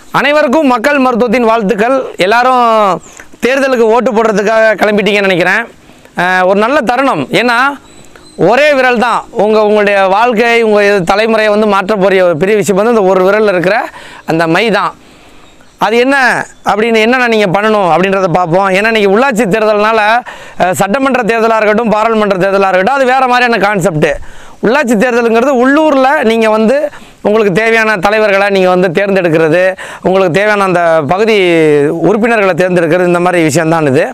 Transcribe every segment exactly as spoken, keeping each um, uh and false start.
அனைவருக்கும் மக்கள் மருத்துவத்தின் வாழ்த்துக்கள். எல்லாரும் தேர்தலுக்கு ஓட்டு போடுறதுக்காக கிளம்பிட்டீங்கன்னு நினைக்கிறேன். ஒரு நல்ல தருணம். ஏன்னா ஒரே விரல் தான் உங்கள் உங்களுடைய வாழ்க்கை, உங்கள் தலைமுறையை வந்து மாற்ற போகிற ஒரு பெரிய விஷயம் வந்து அந்த ஒரு விரலில் இருக்கிற அந்த மை தான். அது என்ன அப்படின்னு என்னென்ன நீங்கள் பண்ணணும் அப்படின்றத பார்ப்போம். ஏன்னா இன்றைக்கி உள்ளாட்சி தேர்தல்னால சட்டமன்ற தேர்தலாக இருக்கட்டும், பாராளுமன்ற தேர்தலாக இருக்கட்டும், அது வேறு மாதிரியான கான்செப்ட்டு. உள்ளாட்சி தேர்தலுங்கிறது உள்ளூரில் நீங்கள் வந்து உங்களுக்கு தேவையான தலைவர்களை நீங்கள் வந்து தேர்ந்தெடுக்கிறது, உங்களுக்கு தேவையான அந்த பகுதி உறுப்பினர்களை தேர்ந்தெடுக்கிறது, இந்த மாதிரி விஷயந்தான் இது.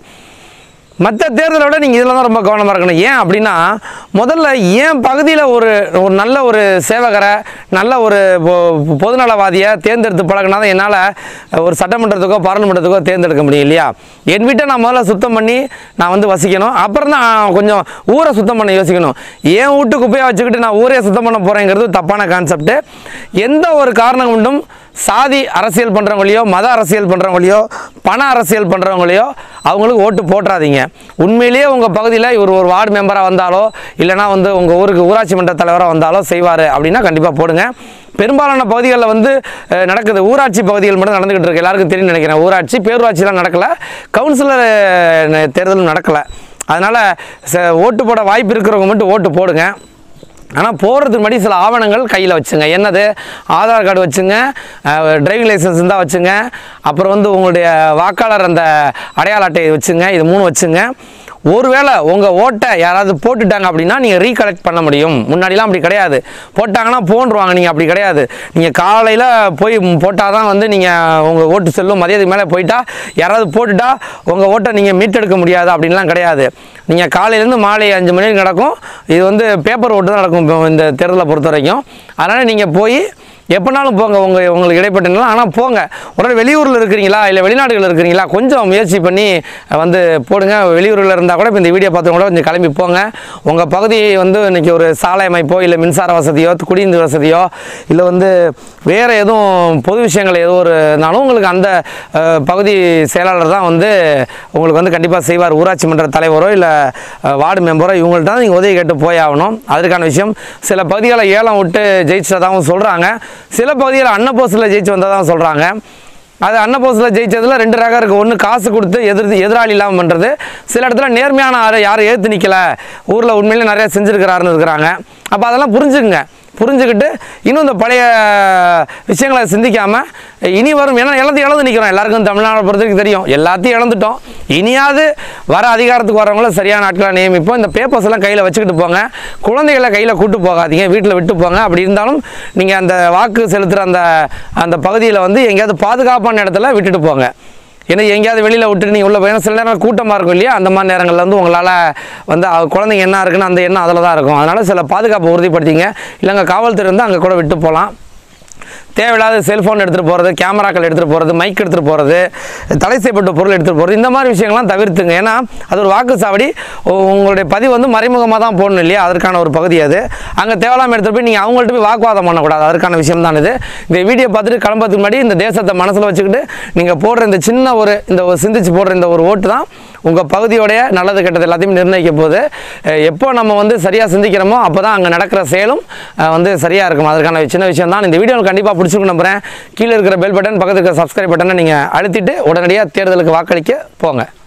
மற்ற தேர்தலை விட நீங்கள் இதில் தான் ரொம்ப கவனமாக இருக்கணும். ஏன் அப்படின்னா, முதல்ல ஏன் பகுதியில் ஒரு ஒரு நல்ல ஒரு சேவகரை, நல்ல ஒரு பொதுநலவாதியை தேர்ந்தெடுத்து பழகினா தான் என்னால் ஒரு சட்டமன்றத்துக்கோ பாராளுமன்றத்துக்கோ தேர்ந்தெடுக்க முடியும் இல்லையா? என் வீட்டை நான் முதல்ல சுத்தம் பண்ணி நான் வந்து வசிக்கணும். அப்புறம் தான் கொஞ்சம் ஊரை சுத்தம் பண்ண யோசிக்கணும். ஏன் வீட்டு குப்பையாக வச்சுக்கிட்டு நான் ஊரே சுத்தம் பண்ண போகிறேங்கிறது தப்பான கான்செப்ட்டு. எந்த ஒரு காரணம் கொண்டும் சாதி அரசியல் பண்ணுறவங்களையோ, மத அரசியல் பண்ணுறவங்களையோ, பண அரசியல் பண்ணுறவங்களையோ அவங்களுக்கு ஓட்டு போட்டுறாதீங்க. உண்மையிலேயே உங்கள் பகுதியில் இவர் ஒரு வார்டு மெம்பராக வந்தாலோ, இல்லைனா வந்து உங்கள் ஊருக்கு ஊராட்சி மன்ற தலைவராக வந்தாலோ செய்வார் அப்படின்னா கண்டிப்பாக போடுங்க. பெரும்பாலான பகுதிகளில் வந்து நடக்குது, ஊராட்சி பகுதிகள் மட்டும் நடந்துக்கிட்டு இருக்கு. எல்லாருக்கும் தெரியும் நினைக்கிறேன். ஊராட்சி பேரூராட்சிலாம் நடக்கலை, கவுன்சிலர் தேர்தலும் நடக்கலை. அதனால் ஓட்டு போட வாய்ப்பு இருக்கிறவங்க மட்டும் ஓட்டு போடுங்க. ஆனால் போகிறதுக்கு முன்னாடி சில ஆவணங்கள் கையில் வச்சுங்க. என்னது? ஆதார் கார்டு வச்சுங்க, டிரைவிங் லைசன்ஸ் இருந்தால் வச்சுங்க, அப்புறம் வந்து உங்களுடைய வாக்காளர் அந்த அடையாள அட்டையை வச்சுங்க. இது மூணு வச்சுங்க. ஒருவேளை உங்கள் ஓட்டை யாராவது போட்டுட்டாங்க அப்படின்னா நீங்கள் ரீகலெக்ட் பண்ண முடியும். முன்னாடிலாம் அப்படி கிடையாது. போட்டாங்கன்னா போன்றுவாங்க. நீங்கள் அப்படி கிடையாது. நீங்கள் காலையில் போய் போட்டால் தான் வந்து நீங்கள் உங்கள் ஓட்டு செல்லும். மதியத்துக்கு மேலே போயிட்டா யாராவது போட்டுட்டா உங்கள் ஓட்டை நீங்கள் மீட்டெடுக்க முடியாது அப்படின்லாம் கிடையாது. நீங்கள் காலையிலேருந்து மாலை அஞ்சு மணிக்கு நடக்கும். இது வந்து பேப்பர் ஓட்டு தான் நடக்கும் இந்த தேர்தலை பொறுத்த வரைக்கும். அதனால் நீங்கள் போய் எப்போனாலும் போங்க, உங்கள் உங்களுக்கு இடைப்பட்டனால. ஆனால் போங்க. உடனே வெளியூரில் இருக்கிறீங்களா, இல்லை வெளிநாடுகளில் இருக்கிறீங்களா, கொஞ்சம் முயற்சி பண்ணி வந்து போடுங்க. வெளியூரில் இருந்தால் கூட இப்போ இந்த வீடியோ பார்த்தவங்க கூட கொஞ்சம் கிளம்பி போங்க. உங்கள் பகுதி வந்து இன்றைக்கி ஒரு சாலை அமைப்போ, இல்லை மின்சார வசதியோ, குடிநீர் வசதியோ, இல்லை வந்து வேறு எதுவும் பொது விஷயங்கள் ஏதோ ஒரு இருந்தாலும் உங்களுக்கு அந்த பகுதி செயலாளர் தான் வந்து உங்களுக்கு வந்து கண்டிப்பாக செய்வார். ஊராட்சி மன்ற தலைவரோ இல்லை வார்டு மெம்பரோ இவங்கள்ட்ட தான் நீங்கள் உதவி கேட்டு போய் ஆகணும். அதற்கான விஷயம். சில பகுதிகளை ஏலம் விட்டு ஜெயிச்சதாகவும் சொல்கிறாங்க. சில பகுதியில் அன்னபோஸில் ஜெயிச்சு வந்ததான் சொல்கிறாங்க. அது அன்னபோஸில் ஜெயிச்சதில் ரெண்டு ரகம் இருக்குது. ஒன்று காசு கொடுத்து எதிர் எதிராளி இல்லாமல் பண்ணுறது. சில இடத்துல நேர்மையான ஆறு யாரும் ஏற்று நிற்கலை, ஊரில் உண்மையிலே நிறையா செஞ்சுருக்கிறாருன்னு இருக்கிறாங்க. அப்போ அதெல்லாம் புரிஞ்சுக்குங்க. புரிஞ்சுக்கிட்டு இன்னும் இந்த பழைய விஷயங்களை சிந்திக்காமல் இனி வரும். ஏன்னா எல்லாத்தையும் இழந்து நிற்கிறோம். எல்லாருக்கும் தமிழ்நாடு பொறுத்தவரைக்கும் தெரியும், எல்லாத்தையும் இழந்துட்டோம். இனியாவது வர அதிகாரத்துக்கு வரவங்கள சரியான ஆட்களை நியமிப்போம். இந்த பேப்பர்ஸ் எல்லாம் கையில் வச்சுக்கிட்டு போங்க. குழந்தைகளை கையில் கூட்டு போகாதீங்க, வீட்டில் விட்டு போங்க. அப்படி இருந்தாலும் நீங்கள் அந்த வாக்கு செலுத்துகிற அந்த அந்த பகுதியில் வந்து எங்கேயாவது பாதுகாப்பான இடத்துல விட்டுட்டு போங்க. ஏன்னா எங்கேயாவது வெளியில் விட்டுட்டு நீங்கள் உள்ள போய் சில நேரம் கூட்டமாக இருக்கும் இல்லையா? அந்த மாதிரி நேரங்களில் வந்து உங்களால் வந்து குழந்தைங்க என்ன இருக்குன்னு அந்த எண்ணம் அதில் தான் இருக்கும். அதனால் சில பாதுகாப்பை உறுதிப்படுத்திங்க. இல்லைங்க காவல்துறை வந்து அங்கே கூட விட்டு போகலாம். தேவையில்லாத செல்ஃபோன் எடுத்துகிட்டு போகிறது, கேமராக்கள் எடுத்துகிட்டு போகிறது, மைக் எடுத்துகிட்டு போகிறது, தடை செய்யப்பட்ட பொருள் எடுத்துகிட்டு போகிறது, இந்த மாதிரி விஷயங்கள்லாம் தவிர்த்துங்க. ஏன்னா அது ஒரு வாக்குச்சாவடி. உங்களுடைய பதிவு வந்து மறைமுகமாக தான் போடணும் இல்லையா? அதற்கான ஒரு பகுதி அது. அங்கே தேவையில்லாமல் எடுத்துகிட்டு போய் நீங்கள் அவங்கள்ட்ட போய் வாக்குவாதம் பண்ணக்கூடாது. அதற்கான விஷயம் தான் இது. இந்த வீடியோ பார்த்துட்டு கிளம்புறதுக்கு முன்னாடி இந்த தேசத்தை மனசில் வச்சுக்கிட்டு நீங்கள் போடுற இந்த சின்ன ஒரு இந்த சிந்திச்சு போடுற இந்த ஒரு ஓட்டு தான் உங்கள் பகுதியோடைய நல்லது கெட்டது எல்லாத்தையும் நிர்ணயிக்க போகுது. எப்போ நம்ம வந்து சரியாக சிந்திக்கிறோமோ அப்போ தான் அங்கே நடக்கிற செயலும் வந்து சரியாக இருக்கும். அதற்கான சின்ன விஷயம் தான். இந்த வீடியோ கண்டிப்பாக பிடிச்சிருக்கு நம்புகிறேன். கீழே இருக்கிற பெல் பட்டன், பக்கத்துக்கு இருக்கிற சப்ஸ்கிரைப் பட்டனை நீங்கள் அழுத்திட்டு உடனடியாக தேர்தலுக்கு வாக்களிக்க போங்க.